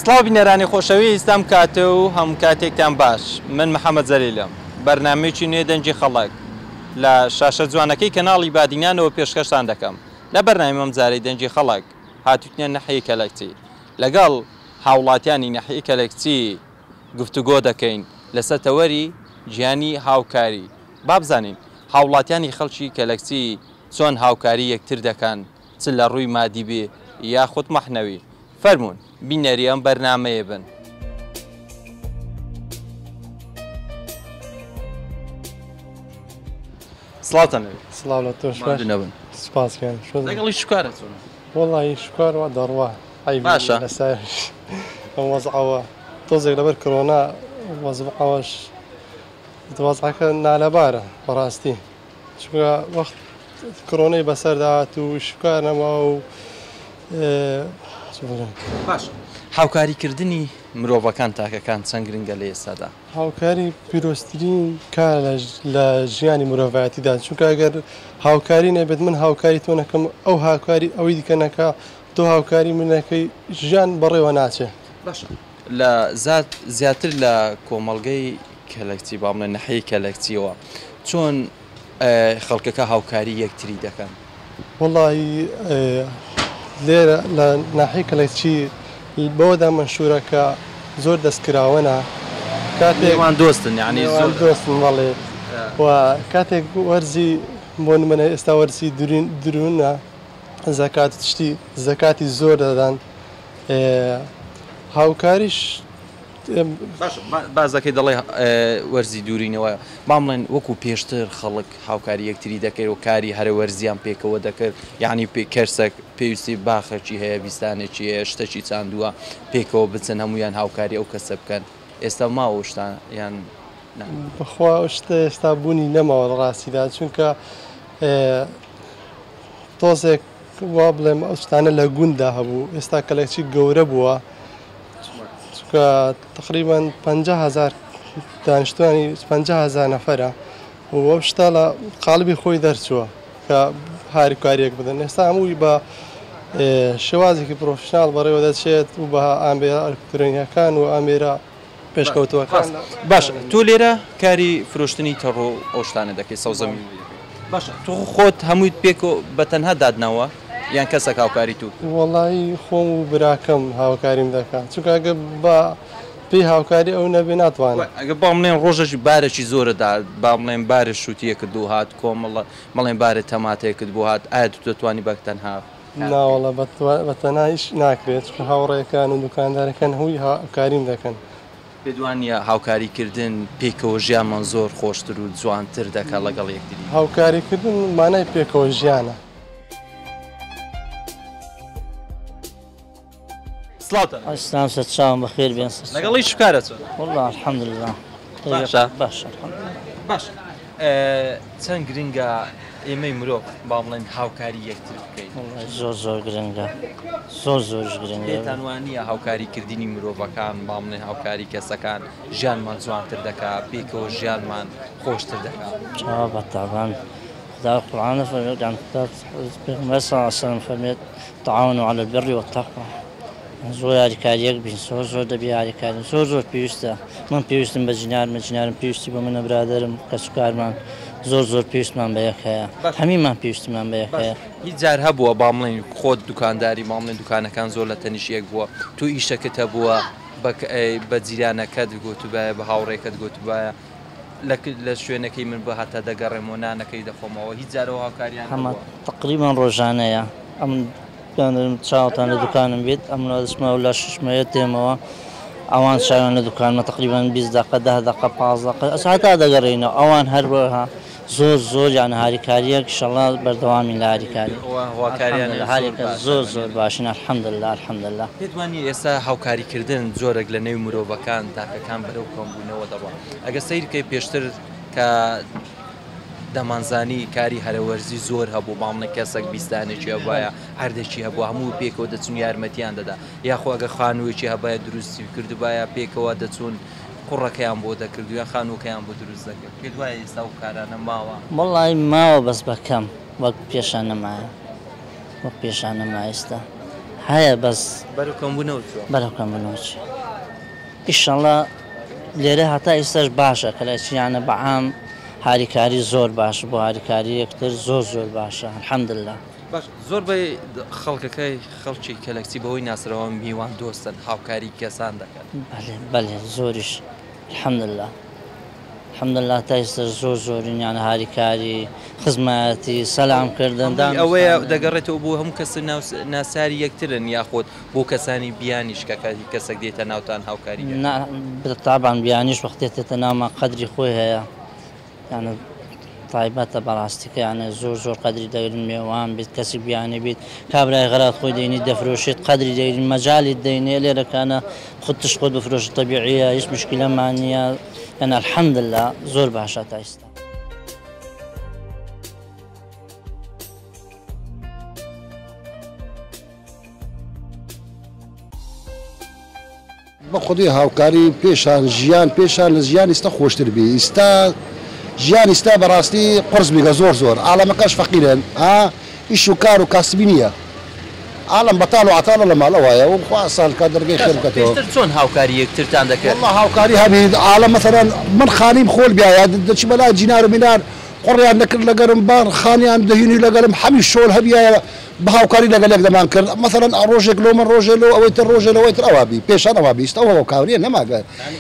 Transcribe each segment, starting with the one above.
سڵاو بینەرانی خۆشەویست ئەم کاتە و هەموو کاتێکتان باش. من محەممەد زەلیلم، بەرنامەیەکی نوێ دەنجی خەڵک لە شاشە جوانەکەی کەناڵی بادینانەوە پێشکەشتان دەکەم. لە بەرنامەم جارەی دەنجی خەڵک هاتووتنە نەحەیە کەلەکچی، لەگەڵ هاوڵاتیانی نەحەیە کەلەکچی گفتوگۆ دەکەین لەسەر تەوەری گیانی هاوکاری. با بزانین هاوڵاتیانی خەڵکی کەلەکچی چۆن هاوکاری یەکتر دەکەن، چ لە ڕووی مادی بێ یاخود مەحنەوی. فەرموون بینەری ئەم بەرنامەیە بن. سڵاتەنەوێت. سڵاو لە تۆش نەبن. سپاسکەن. لەگەڵی شکارە چۆن؟ وەڵی شکار وا دەڕوا باشە لەسەر ئەم وەزعەوە تۆزێک لەبەر کۆرۆنا وەزعەوەش وەزعەکە نالەبارە بەڕاستی، چونکە وەخت کۆرۆنەی بەسەرداهات و شکار نەما و باش. هاوکاریکردنی مرۆڤەکان تاکەکان چەند گرنگە لە ئێستادا؟ هاوکاری پیرۆستترین کار لە ژیانی مرۆڤایەتیدا، چونکە ئەگەر هاوکاری نەبێت من هاوکاری تۆ نەکەم ئەو هاوکاری ئەوەی دیکە نەکا تۆ هاوکاری منەکەی ژیان بەڕێوە ناچێت. باشە لە زیاتر لە کۆمەڵگەی کەلەکچی با بڵێن نەحەیە کەلەکچیەوە چۆن خەڵکەکە هاوکاری یەکتری دەکەن؟ وەڵی لێرە لە ناحەیە کەلەکچی بۆدا مەشهورەکە زۆر دەستکراوەنە، کاتێکمان دۆستن یعنی زۆر دۆستن بەڵێ، و کاتێک وەرزی بۆ نمونە ئێستا وەرزی درونە زەکات شتی زەکاتی زۆر دەدان، هاوکاریش بازەکەی دەڵێ وەرزی دوورینەوە با بڵێن وەکو پێشتر خەڵک هاوکاری یەکتری دەکرد و کاری هەرە وەرزیان پێکەوە دەکرد، یعنی کەرسێک پێویستی باخەکی هەیە بیستانێکی هەیە شتێکی چاندووە پێکەوە بچن هەمویان هاوکاری ئەو کەسە بکەن. ئێستا ماوە شتان یان بەخوا شتە ئێستا بوونی نەماوە ڕاستیدا، چونکە تۆزێک وا بڵێم ئەو شتانە لە گووندا هەبوو، ئێستا کەلەکچی گەورە بووە، چونکە تقریبان 50,000 دانیشتوانی 50,000 نەفەرە و ئەو شتا لە قاڵبی خۆی دەرچووە کە هاوکاریەک بدەن. ئێستا هەمووی بە شێوازێکی پرۆفشنال بەڕێوە دەچێت و بە ئامێرە ئەلکترۆنیەکان و ئامێرە پێشکەوتووەکان. باش تۆ لێرە کاری فرۆشتنی تەڕۆ ئەو شتانە دەکەی سەوزەمی. باش تۆ خۆت هەموویت پێک بەتەنها دادنەوە یان کەسێک هاوکاری تو؟ وەڵی خۆم و براکەم هاوکاریم دەکات، چونکە ئەگە بە پێی هاوکاری ئەو نەبێ ناتوانێت. ئەگە با بڵێن ڕۆژەش بارێکی زۆرەدا با بڵێن بارە شووتیەکت دوو هات کۆمەڵە مەڵێن بارە تەماتەیەکت بۆ هات ئایا تو دەتوانی بەتەنها؟ ناوەڵە بەتەنها هیچ ناکرێت، چونکە هاوڕێیەکان و دوکاندارەکان هەووی هاوکاریم دەکەن. پێدوانە هاوکاریکردن پێکەوە ژیانمان زۆر خۆشتر و جوانتر دەکات لەگەڵ یەکتری؟ هاوکاریکردن مانای پێکەوە ژیانە. ئەستان سە چاوم بەخێر بێن لەگەڵی شکارە چۆن؟ وەڵڵا الحەمدوللا باشە باشە باش. چەند گرنگە ئێمەی مرۆڤ با بڵێن هاوکاری یەکتر بکەین؟ زۆر گرنگە، زۆر گرنگە. پێتانوانیە هاوکاریکردنی مرۆڤەکان با بڵێن هاوکاری کەسەکان ژیانمان جوانتر دەکات، پێکەوە ژیانمان خۆشتر دەکات؟ چاوە بەتابان خدا قورآنە فەرمێت عن پێغەمبەر صلی الله علیه وسلم فەرمێت تعاونوا على البر والتقوى. زۆر یاریکاریەک بین، زۆر دەبێ یاریکاری، زۆر پێویستە. من پێویستم بە جنیارمە، جنیارم پێویستی بە منە برادرم، کەسوکارمان زۆر پێویستمان بە یەک هەیە، هەمیمان پێویستمان بە یەک هەیە. هیچ جار هەبووە با بڵێن خۆت دوکانداری ما بڵێن دوکانەکان زۆر لە تەنیشیەک بووە تو ئیشەکەت هەبووە بە جیرانەکەت گوتوبایە بە هاوڕێکت گوتوبایە لە شوێنەکەی من بە هەتا دەگەڕێمەوە نانەکەی دەخۆمەوە هیچ جارەوە هاوکاریان هەمە تقریبان ڕۆژانەیە. ئەم چاوتان لە دوکانم بێت ئەم دەچمەوە لە 6 تێمەوە ئەوان شایان لە دوکانمە تقریبان 20 دقە 10 دقە 15 دقە هەتا دەگەڕێنەوە. ئەوان هەروەها زۆر یان هاریکاریەک ئینشەڵڵا بەردەوامی لە هاریکاری زۆر باشین الحەمدوللا. پێتوانی ئێستا هاوکاریکردن جۆرێک لە نێو مرۆڤەکان تاکەکان بەرەو کۆمبوونەوە دەڕوات. ئەگە سەیرکەی پێشتر کە دەمانزانی کاری هەرەوەرزی زۆر هەبوو باڵنە کەسێک بیستانێکی هەبایە هەردێکی هەبوو هەموو پێکەوە دەچون یارمەتیان دەدا، یاخۆ ئەگە خانوویەکی هەبایە دروستی کردوبایە پێکەوە دەچون قوڕەکەیان بۆ دەکردو یا خانووکەیان بۆ دروست دەکرد. پێت وایە ئێستا و کارانە ماوە؟ وەڵڵی ماوە بەس بەکەم وەک پێشان نەمایە، وەک پێشان نەما ئێستا هەیە بەس بەرەو کەمبوونەوە بەرەوکەم بنەوەچ ئیشەڵڵا لێرە هەتا ئێستاش باشە کەلەچیانە بەعام هاریکاری زۆر باش بۆ هاریکاری یەکتر زۆر باشە الحەمدلله. باش زۆر بە خەڵکەکەی خەڵکی کەلەکسی بەهۆی ناسرەوە میوان دۆستن هاوکاری کەسان دەکەن. بەڵێ زۆریش الحەمدلله الحەمدلله تا ئێستا زۆرینیانە هاریکاری خزمەتی سەلامکردن ئەوەیە دەگەڕێتەوە بۆ هەموو کەس ناساری یەکترن یاخۆت بۆ کەسانی بیانیش کە کەسێک دێتە ناوتان هاوکاری تابان بیانیش وەختێتێتە ناومان قەدری خۆی هەیە یانە تایبەتە بەڕاستیکە یانە زۆر قەدری دەگرن میێوان بیت کەسی بیانێ بیت کابرای غەرات خۆی دەینی دەفرۆشێت قەدری دەگرین مەجالی دەینێ لێرەکانە خودت تشت خۆت بفرۆشت تەبیعیە هیچ مشکلەمان نییە یانە الحەمدلله زۆر باشە تا ئێستا. بە خودی هاوکاری پێشان ژیان پێشان لە ژیان ئێستا خۆشتر بی ئێستا ژیان ئێستا بەڕاستی قرس بیگە زۆر عالەمەکەش فەقیرن ئیش و کار و کاسبی نییە عالم بەتاڵ و عتاڵە لە ماڵەوەیە و خوا ساڵکە دەرگەی خێر بکەتەوە. چۆن هاوکاری یەکترتان دەکرد؟ والله هاوکاری هەبی عالم مەسەلەن من خانیم خۆل بیایە دەچی بەلای جینار و مینار قڕیان دەکرد لەگەرم بار خانیان دەهێنی لەگەرم هەمی شۆل هەبیایە بە هاوکاری لەگەلێک دەمان کرد مەسەلەن ڕۆژێک لۆ من ڕۆژێ لۆ ئەوەی تر ڕۆژێ لەوەی تر ئەوا بی پێشان ئەوا بیست ئەوە هاوکاریە نەماگە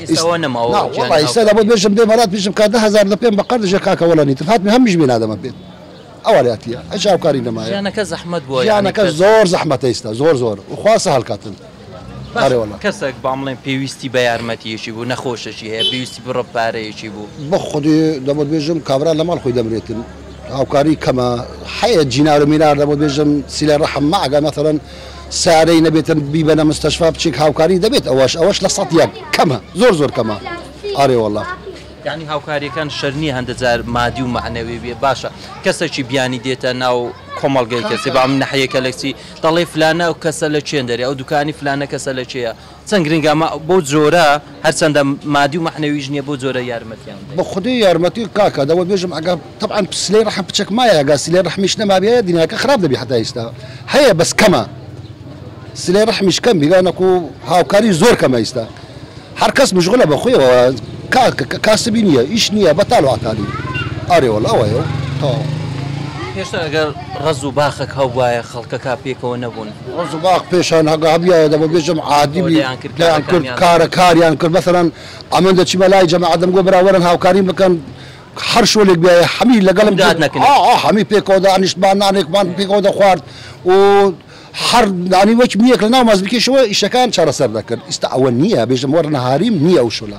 ئێستا دەبێت بێژم دێمەرات بێژم کا 10,000 لە پێم بە قەردژێ کاکەوەڵانی تر هاتمی هەمیش بێنادەمە بێت ئەوەاتە ئەش هاوکاری نەمایە ژیانەکە زەحمەت بووە ژیانەکە زۆر زەحمەتە ئێستا زۆر وخوا سەهەڵ کاتن کەسێک باڵێن پێویستی بە یارمەتیەکی بوو نەخۆشەشی هەیە پێویستی بڕە پارەیەکی بوو بە خودی دەبێت بێژم کابرا لە ماڵ خۆی دەمرێتن هاوکاری کەمە هەیە جینار و مینار دەبێت بێژم سیلە ڕەحم ماگە مەثەڵەن سارەی نەبێتن بیبەنە مستەشفا بچێک هاوکاری دەبێت ئەوەش لە 100 کەمە زۆر کەمە ئارێ وەڵڵا. یعنی هاوکاریەکان شەرنی هەندە جار مادی و معنەوی بێ باشە کەسێکی بیانی دێتە ناو کۆمەڵگەی کەسی بە ئەم نەحەیە کەلەکسی دەڵێ فلانە و کەسە لە چێن دەرێ ئەو دوکانی فلانە کەسە لە چێە چەند گرنگە بۆ جۆرە هەرچەندە مادی و معنەویش نییە بۆ جۆرە یارمەتیان بە خودی یارمەتی کاکە دەوە بێژم ئەگە طبعاً سلەی ڕەحم بچێک مایە ئەگە سلەی ڕەحمیش نەمابێ دنیاکە خراپ دەبی حتا ئێستا هەیە بەس کەمە سلەی ڕەحمیش کەم بیگانەک و هاوکاری زۆر کەمە ئێستا هەر کەس مشغولە بە خۆیەوە کاسبی نییە ئیش نییە بەتاڵ و عتالی ئارێوەڵ ئەوەیە پێشتر ئەگەر ڕز و باخەک هەبوایە خەڵکەکە پێکەوە نەبوون ڕز و باخ پێشان هەگە هەبیایە دەبە بێژم عادیبیان کرد کارەکاریان کرد مەثەڵەن ئەمن دەچی بەلای جەماعەتم گۆ براوەرن هاوکاری بکەن هەر شۆلێک بیایە هەمی لەگەڵم هەمی پێکەوە ئەنیشتمان نانێکمان پێکەوە دەخوارد و هەر دانی وەک میەک لە ناو ماز بکەشەوە ئیشەکان چارەسەر دەکرد ئێستا ئەوە نییە بێژم وەرە نەهاریم نییە ئەو شۆلە.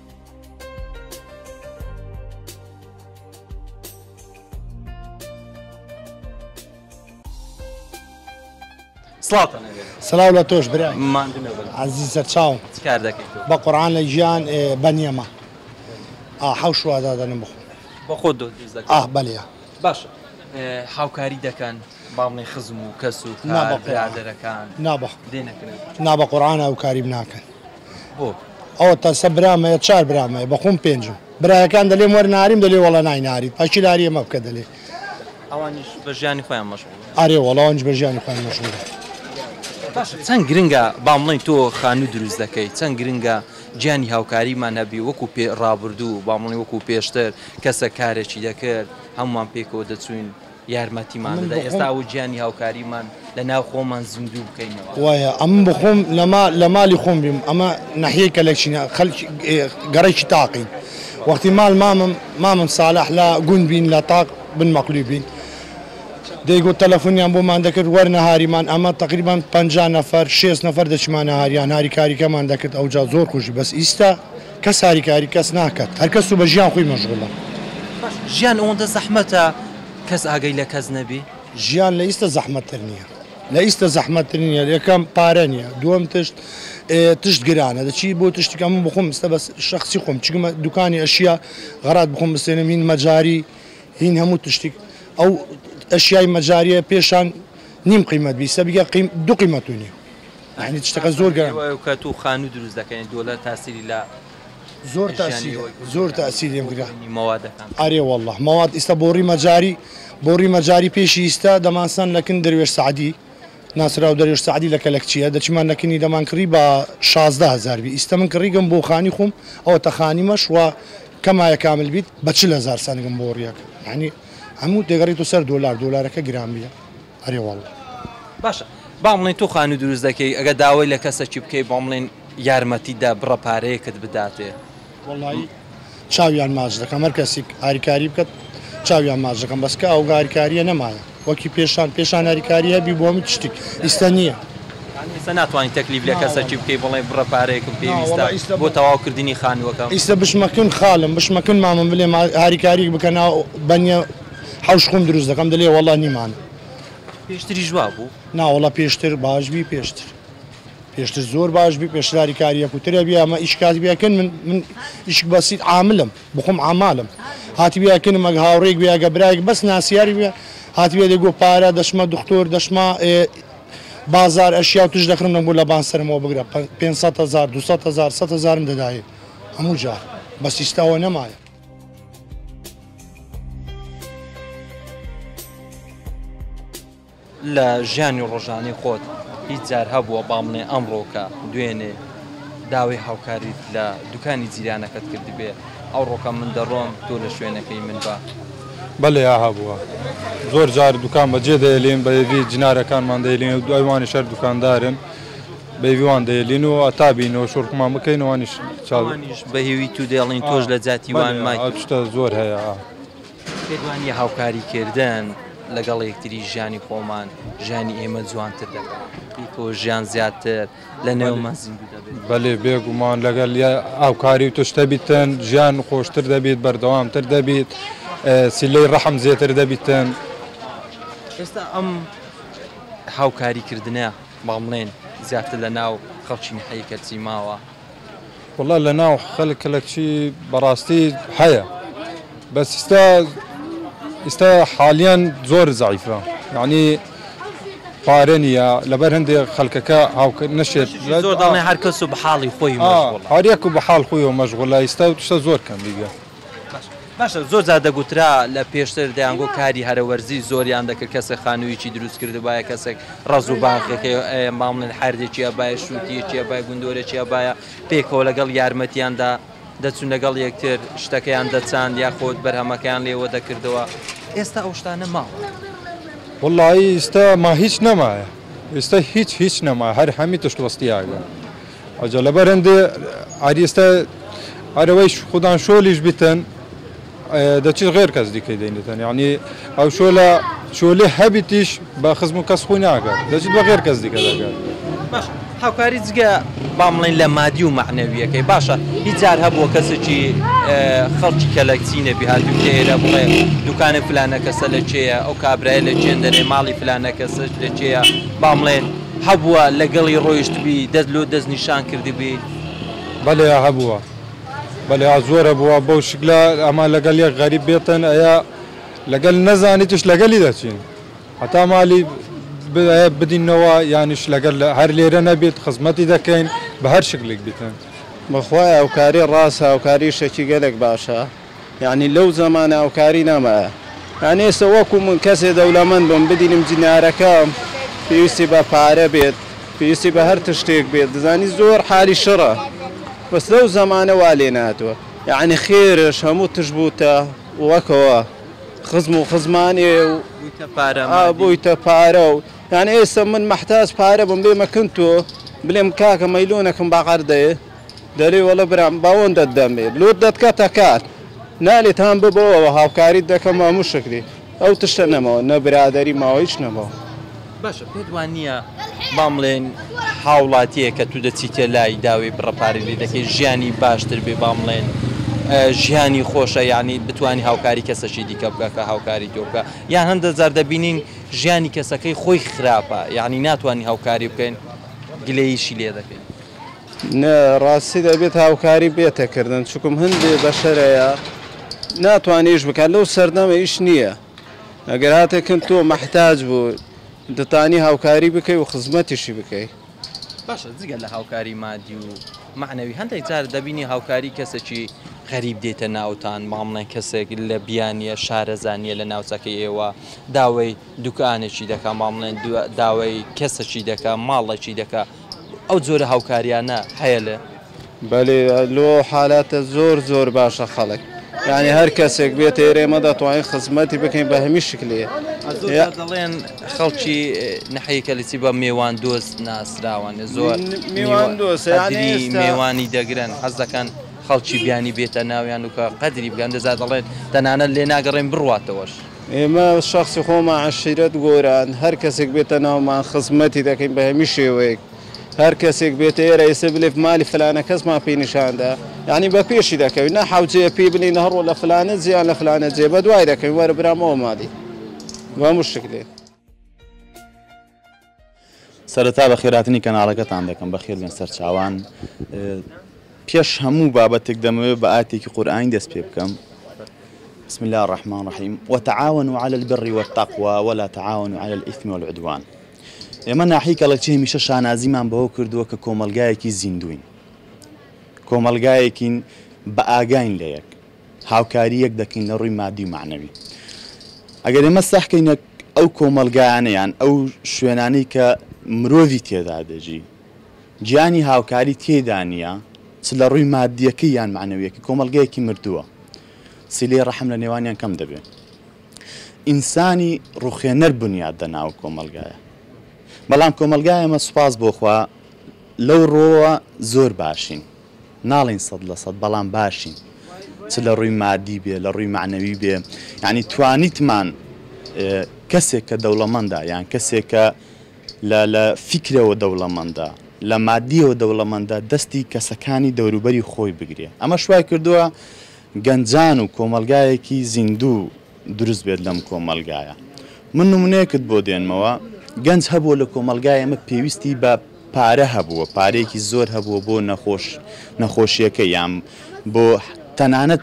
سلااو لە تۆش برای عزیز سەرچاوم کار دەکەیت بە قورعان لە ژیان بەنیەمە حەوت شوادادەنم بخۆ بە خۆت بەڵێ باشە هاوکاری دەکەن باڵی خزم و کەس و برادەرەکان نابە قورعان هاوکاری بناکەن بۆ ئەوە تا سە برامەیە 4 برامەیە بەخۆم پێنجم برایەکان دەلێ وەرە ناریم دەلێ وەڵە نایناریت پاشی لاری ئەمە بکە دەلێ ئەوانیش بە ژیانی خۆیان مەشغوڵن ئارێ وەڵاوانج بە ژیانی خۆیان مەشغوڵن. چەند گرنگە باڵڵی تۆ خانوو دروست دەکەی چەند گرنگە گیانی هاوکاریمان هەبی وەکو ڕابردوو باڵڵی وەکو پێشتر کەسە کارێکی دەکرد هەمومان پێکەوە دەچوین یارمەتیمان دەدا ئێستا و گیانی هاوکاریمان لە ناو خۆمان زیندوو بکەینەوە وایە ئەم بخۆم لە ماڵی خۆم بیم ئەمە نەحیە کەلەکشینە خەڵکی گەڕێکی تاقین وەختی مال مامم ساڵح لە گوند بین لە تاق بن مەقلوی بین دەیگوت تەلەفۆنیان بۆمان دەکرد وەرنە هاریمان ئەمە تقریبان 50 نەفەر 6 نەفەر دەچمانە هاریان هاری کاریکەمان دەکرد ئەوجا زۆر خۆشی بەس ئیستا کەس هاریکاری کەس ناکات هەر کەس و بە ژیان خۆی مەشغوڵە. ژیان ئەوەندە زەحمەتە کەس ئاگەی لە کەس نەبی ژیان لە ئیستا زەحمەتتر نییە لە ئیستا زەحمەتتر نییە یەکەم پارە نییە دووەم تشت گرانە دەچی بۆ تشتەکەم بخۆم ئستا بەس شخصی خۆم چگمە دوکانی ئەشیا غەرات بخۆم بستێنم هین مەجاری هین هەموو تشتی ئەو ئەشیای مەجاریە پێشان نیم قیمەت بیستە بگە دوو قیمەتونی یعنی تشتەکە زۆر گەران کە تو خانوو دروست دەکەین دۆلەت تاسیری لە زۆر تاسیریم گرا مەوادەکان ئارێ وەڵڵه مەواد ئێستا بۆ ڕی مەجاری پێشی ئیستا دەمانسان لەکن دەروێش سعدی ناسراو دەریێش سعدی لە کەلەکچیە دەچمان نەکەنی دەمانکڕی بە 16,000 بی ئیستا من کڕیگەم بۆ خانی خۆم ئەوە تەخانیمەش وە کەمایە کامل بیت بە 40,000 سەنگم بۆ ڕیەکە یعنی هەموو دەگەڕێت و سەر دۆلارەکە گرانبیە هەرێ وەڵڵا باشە با بڵێن تۆ خانوو دروست دەکەی ئەگە داوای لە کەسێکی بکەی با بڵێن یارمەتیدا بڕە پارەیەکت بداتێ وڵی چاویان ماچ دەکەم هەر کەسێک هاریکاری بکات چاویان ماچ دەکەم بەسکە ئەو هاریکاریە نەمایە وەکی پێشان هاریکاری هەبی بۆ من شتێک ئیستا نییە ئێستا ناتوانین تەکلیف لە کەسێکی بکەی بڵێ بڕە پارەیەکم پێویستە بۆ تەواوکردنی خانووەکەم ئیستا بشمەکن خاڵم بشمەکن مامە بڵێ هاریکاری بکەن بەنیە حوش خۆم دروست دەکەم دەلێ وەڵا نیمانە پێشتری ژوا بوو ناوەڵا پێشتر باشبی پێشتر زۆر باشبی پێشداری کاریە کوترە بیا ئەمە ئیشکات بیاکەن من ئیشک بەسیت عاملم بخۆم عامالم هاتی بیاکەنم ئەگە هاوڕێک بیا گەبرایك بەس ناسیاری بیا هاتی بیا دەگۆ پارە دەشمە دکتۆر دەشما بازار ئەشیا و توش دەخرم بۆ لە بانسەرمەوە بگرە 500,000 200,000 100,000 دەدایێ هەموو جار بەس ئیستاوە نەمایە لە ژیانی ڕۆژانەی خۆت هیچ جار هەبووە بامڵێ ئەمڕۆکە دوێنێ داوای هاوکاریت لە دوکانی جیرانەکەت کرد بێ ئەو ڕۆکە من دەڕۆم تۆ لە شوێنەکەی من بە بەڵێ هەبووە زۆر جار دوکان بەجێ دەیلین بەێوی جنارەکانمان دەیلین و دوایوانی شەر دوکاندارن بەیوان دەیلین و ئەتابینەوە شوڕکمان بکەینەوەنیش بەهێوی تو دێڵین تۆش لە جاتیوان مای شتە زۆر هەیە پێوانی هاوکاریکردن لەگەڵ یەکتری ژیانی خۆمان ژیانی ئێمە جوانتر دەکات تۆ ژیان زیاتر لە نێومان زیندوو دەبێت بەڵێ بێگومان لەگەڵ ئاوکاری و توشتە بیتن ژیان خۆشتر دەبێت بەردەوامتر دەبێت سیلەی ڕەحم زیاتر دەبیتن ئێستا ئەم هاوکاریکردنە باڵێن زیاتر لە ناو خەڵکی نحەیەکەتی ماوە وڵا لە ناو خەڵک کەلەکچی بەڕاستی هەیە بەس ئێستا حالیان زۆر زعیفە یعنی پارە نییە لەبەر هەندێک خەڵکەکە نەشێت زۆر داڵێ هەر کەس و بە حاڵی خۆی هەریەک و بە حاڵ خۆیەوە مەشغوڵە ئێستا شتە زۆر کەم دیگە باشە زۆر جار دەگوترا لە پێشتر دەیانگۆ کاری هەرەوەرزی زۆریان دەکرد کەسێک خانوویکی دروست کرد باە کەسێک ڕز و باخەکەی مامڵێن هەردێکیە باە شووتیەکیە باە گوندۆرەکیە باە پێکەوە لەگەڵ یارمەتیاندا دەچون لەگەڵ یەکتر شتەکەیان دەچاند یاخۆت بەرهەمەکەیان لێوە دەکردەوە ئێستا ئەو شتانە ماوە وڵی ئێستا ما هیچ نەمایە ئێستا هیچ نەما هەر هەمی تشتوەستیاگە ئەجا لەبەر هەندێ ئاریستا ئەرەوەی خوددان شۆلیش بیتن دەچێت غێر کەس دیکەی دەینێتن یعنی ئەو شۆلێ هەبیتیش بە خزم و کەس خۆی ناگات دەچێت بە غێر کەس دیکە دەگات باش هاوکاری جگە بامڵێن لە مادی و معنەویەکەی باشە هیچ جار هەبووە کەسێکی خەڵکی کەلەکچی نەبی هاتوو لێرە بڵێ دوکانە فلانە کەسە لە چێە ئەو کابرایە لە چێندەرێ ماڵی فلانە کەسە لە چێە بامڵێن هەبووە لەگەڵی ڕۆیشتبی دەست لۆ دەست نیشان کردبی بەڵێ هەبووە بەڵێ زۆرە بووە بەو شکلە ئەمە لەگەڵ یەک غەریب بێتن ئەیە لەگەڵ نەزانیتش لەگەلی دەچین هەتا مالی بدینەوە یانیش لەگەل هەر لێرە نەبێت خزمەتی دەکەین بە هەر شکلێک بیتن بەخوای ئەوکاری ڕاستە ئەوکاری شەکی گەلێک باشە یعنی لەو زەمانە ئەوکاری نەمایە یعنی ئێستا وەکو من کەسێ دەوڵەمەند بم بدینم جینارەکەم پێویستی بە پارە بێت پێویستی بە هەر تشتێک بێت دەزانی زۆر حالی شڕە بەس لەو زەمانە وا لێ ناتوە یعنی خێرش هەموو تش بووتە وەکەوە خزم و خزمانێ و بوویتە پارە و یعنی ئێستا من مەحتاج پارە بم بێمەکەن تۆ بڵێم کاکە مەیلۆنەکەم باقەردەیە دەڵێ وەڵە برام باوەندت دەمێت لۆت دەتکاتە کات نالێت هەم ببەوە هاوکاریت دەکەم هەموو شکری ئەو تشتە نەمەوە نە برادەری ماوە هیچ نەمەوە باشە پێت وانە بامڵێن هاوڵاتیە کە تو دەچیتە لای داوای بڕەپاری لێ دەکەی ژیانی باشتر بێ بامڵێن ژیانی خۆشە یعنی بتوانی هاوکاری کەسەشی دیکە بکە کە هاوکاری تۆکە یان هەندە جار دەبینین ژیانی کەسەکەی خۆی خراپە یعنی ناتوانانی هاوکاری بکەین گلەییشی لێ دەکەین ڕاستی دەبێت هاوکاری بێتەکردن چکم هەندێ بەشەرەیە ناتوانێش بکات لەو سەردەمە ئیش نییە ئەگەر هاتێکن تۆ مەحتاج بوو دەتانی هاوکاری بکەی و خزمەتیشی بکەی باشە جگە لە هاوکاری مادی و معنەوی هەندێک جار دەبینی هاوکاری کەسێکی غەریب دێتە ناوتان مامڵێن کەسێک لە بیانیە شارەزانیە لە ناوچەکەی ئێوە داوای دوکانێکی دەکا مامڵێن داوای کەسەکی دەکا ماڵێکی دەکا ئەو جۆرە هاوکاریانە هەیە لێ بەڵێ لۆ حالاتە زۆر باشە خەڵک یعنی هەر کەسێک بێت ئێرێمە دەتوانین خزمەتی بکەین بە هەمی شکلێ دەڵێن خەڵکی نەحەیەکە لەچی بە میێوان دۆست ناسراوانە زۆر میوان دۆست میێوانی دەگرن حەز دەکەن خەڵکی بیانی بێتە ناویان وکە قەدری بگەن دەزات دەڵێن تەنانەت لێ ناگەڕێن بڕواتەوەش ئێمە شخصی خۆمان عەشیرەت گۆران هەر کەسێک بێتە ناومان خزمەتی دەکەین بە هەمی شێوەیەک هەر کەسێک بێتە ئێرە ئێستا بلێ مالی فلانە کەسمان پێی نیشاندا یعنی بە پێشی دەکەوین نە حوجێ پێی بڵین هەڕۆ لە فلانە جیان لە فلانە جێ بە دوای دەکەین وەرە برامەوە مالی بەم شکلێ سەرەتا بە خێراتنی کەناڵەکەتان دەکەم بەخێر بێن سەر چاوان پێش هەموو بابەتێک دەمەوێت بە ئاتێکی قورئانی دەست پێ بکەم بسم الله الرحمن الرحيم وتعاونوا على البر والتقوى ولا تعاونوا على الإثم والعدوان ئێمە ناحی کەڵەکی هەمیشە شانازیمان بەوە کردووە کە کۆمەلگایەکی زیندوین کۆمەلگایەکین بە ئاگاین لە یەک هاوکاریەک دەکەین لە ڕووی مادی و معنەوی ئەگەر ئێمە سەحکەینە ئەو کۆمەلگایانەیان ئەو شوێنانەی کە مرۆڤی تێدا دەژی گیانی هاوکاری تێدا نییە چ لە ڕووی مادیەکەی یان معنەویەکی کۆمەلگایەکی مردووە سیلەی ڕەحم لە نێوانیان کەم دەبێت ئینسانی ڕوخێنەر بنیاد دەناو کۆمەلگایە بەڵام کۆمەلگای ئەمە سوپاس بۆخوا لەو ڕۆوە زۆر باشین ناڵین 100% بەڵام باشین چ لە ڕووی مادی بێ لە ڕووی معنەوی بێ یعنی توانیتمان کەسێک کە دەوڵەمەندە یان کەسێک کە لە فیکرەوە دەوڵەمەندە لە مادیەوە دەوڵەمەندە دەستی کەسەکانی دەوروبەری خۆی بگرێ ئەمە شوای کردووە گەنجان و کۆمەلگایەکی زیندوو دروست بێت لەم کۆمەلگایە من نمونەیەکت بۆ دێنمەوە گەنج هەبووە لە کۆمەلگای ئەمە پێویستی بە پارە هەبووە پارەیەکی زۆر هەبووە بۆ نەخۆشیەکە یان بۆ تەنانەت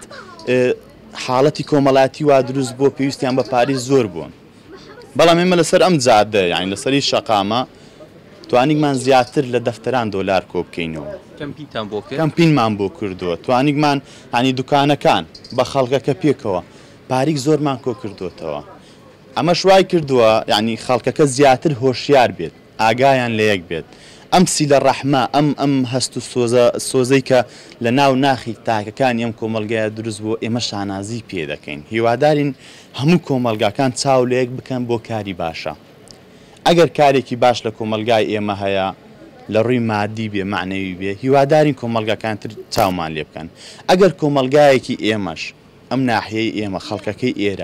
حاڵەتی کۆمەڵاتی وا دروست بۆ پێویستیان بە پارەی زۆر بوون بەڵام ئێمە لەسەر ئەم جادە یعنی لەسەری شەقامە توانیکمان زیاتر لە دەفتەران دۆلار کۆ بکەینەوە کەمپینمان بۆ کردووە توانیکمان هەنی دوکانەکان بە خەڵکەکە پێکەوە پارێک زۆرمان کۆ کردوتەوە ئەمە شوای کردووە یعنی خەڵکەکە زیاتر هۆشیار بێت ئاگایان لە یەک بێت ئەم سیلە ڕەحمە ئەم هەست و سۆزەی کە لە ناو ناخی تاکەکانی ئەم کۆمەلگایە دروست بۆ ئێمە شانازی پێ دەکەین هیوادارین هەموو کۆمەلگاکان چاو لە یەک بکەن بۆ کاری باشە ئەگەر کارێکی باش لە کۆمەلگای ئێمە هەیە لە ڕووی مادی بێ معنەوی بێ هیوادارین کۆمەلگاکانتر چاومان لێ بکەن ئەگەر کۆمەلگایەکی ئێمەش ئەم ناحیەی ئێمە خەڵکەکەی ئێرە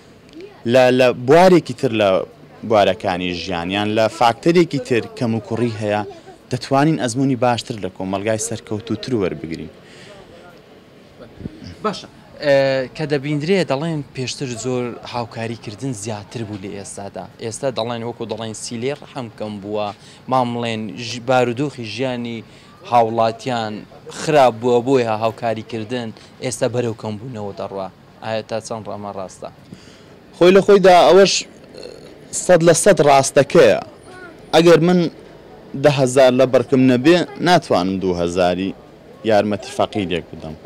لە بوارێکی تر لە بوارەکانی ژیانیان لە فاکتەرێکی تر کەم و کوڕی هەیە دەتوانین ئەزمموی باشتر لە کۆمەلگای سەرکەوتوتر وەربگرین باشە کە دەبیندرێ دەڵێن پێشتر زۆر هاوکاریکردن زیاتر بوو لە ئێستادا ئێستا دەڵێن وەکو دەڵێن سیلێ ڕەحم کەم بووە مامڵێن بارودۆخی ژیانی هاوڵاتیان خراپ بووە بۆیە هاوکاریکردن ئێستا بەرەو کەم بوونەوە دەڕوا ئایا تا چەند ڕەمە ڕاستە خۆی لە خۆیدا ئەوەش 100% ڕاستەکەیە ئەگەر من 10,000 لە بەرکم نەبێ ناتوانم 2,000 یارمەتی فەقیرێک بدەم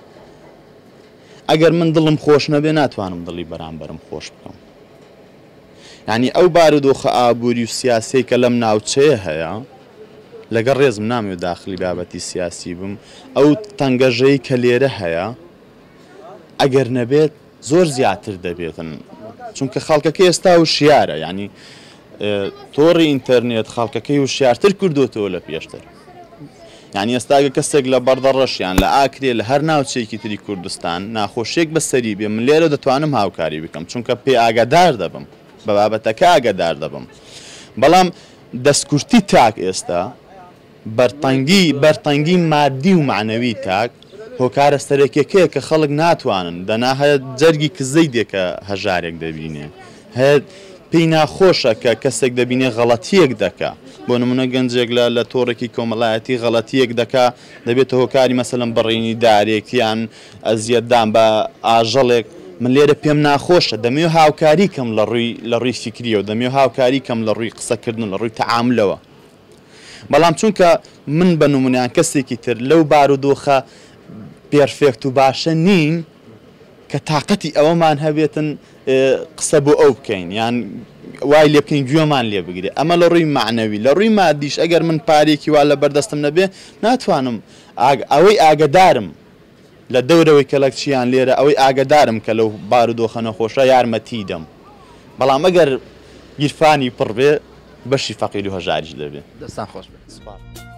ئەگەر من دڵم خۆش نەبێ ناتوانم دڵی بەرامبەرم خۆش بکەم یعنی ئەو بارودۆخە ئابووری و سیاسەی کە لەم ناوچەیە هەیە لەگەڵ ڕێزم نامێت داخلی بابەتی سیاسی بم ئەو تەنگەژەی کە لێرە هەیە ئەگەر نەبێت زۆر زیاتر دەبێتن چونکە خەڵکەکە ئێستا وشیارە ینی تۆڕی ئینتەرنێت خەڵکەکەی وشیارتر کردوتەوە لە پێشتر یعنی ئێستاگە کەسێک لە بەردەڕەشیان لە ئاکرێ لە هەر ناوچەیەکی تری کوردستان ناخۆشیێک بەسەری بێ من لێرە دەتوانم هاوکاری بکەم چونکە پێ ئاگادار دەبم بە بابەتەکە ئاگادار دەبم بەڵام دەستکورتی تاک ئێستا بەرتەنگی مادی و معنەوی تاک هۆکارە سەرەکیەکەیە کە خەڵک ناتوانن دەنا هەیە جەرگی کزەی دێکە هەژارێک دەبینێ هەیە پێی ناخۆشە کە کەسێک دەبینێ غەڵەتیەک دەکا بۆ نمونە گەنجێک لە تۆڕێکی کۆمەڵایەتی غەڵەتیەک دکا دەبێتە هۆکاری مەسەلەن بەڕێنی دارێکیان ئەزیەتدان بە ئاژەڵێک من لێرە پێم ناخۆشە دەمێ هاوکاری کەم لە ڕووی فکریەوە دەمێ هاوکاری کەم لە ڕووی قسەکردن لە ڕووی تەعاملەوە بەڵام چونکە من بە نمونیان کەسێکی تر لەو بارودۆخە پێرفێکت و باشە نین کە تااقەتی ئەوەمان هەبێتن قسە بۆ ئەو بکەین یان وای لێ بکەین گوێمان لێ بگرێ ئەمە لە ڕووی معنەوی لە ڕووی مادیش ئەگەر من پارێکی وا لە بەردەستم نەبێ ناتوانم ئەوەی ئاگدارم لە دەورەوەی کەلەکچیان لێرە ئەوەی ئاگدارم کە لەو بارودۆخە نەخۆشە یارمەتی دەم بەڵام ئەگەر گیرفانی پڕ بێ بەشی فەقیر و هەژاریش دەبێ دەستان خۆش بێت.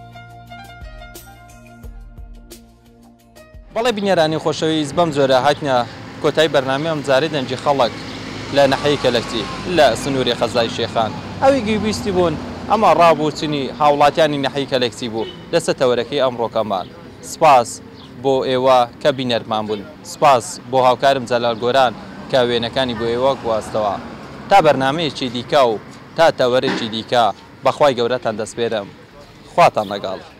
بەڵێ بینێرانی خۆشەویست بەم جۆرە هاتنە کۆتایی بەرنامەیەم جارێ دەنجی خەڵک لە نەحەی کەلەکچی لە سنووری خەزای شێخان ئەوی گوێبیستی بوون ئەمە ڕابوچنی هاوڵاتیانی نەحەی کەلەکچی بوو لەسەر تەوەرەکەی ئەمڕۆکەمان. سپاس بۆ ئێوە کە بینەرمان بوون، سپاس بۆ هاوکارم جەلال گۆران کە وێنەکانی بۆ ئێوە گواستەوە. تا بەرنامەیەکی دیکە و تا تەوەرێکی دیکە بەخوای گەورەتان دەسپێرم. خواتان لەگەڵ.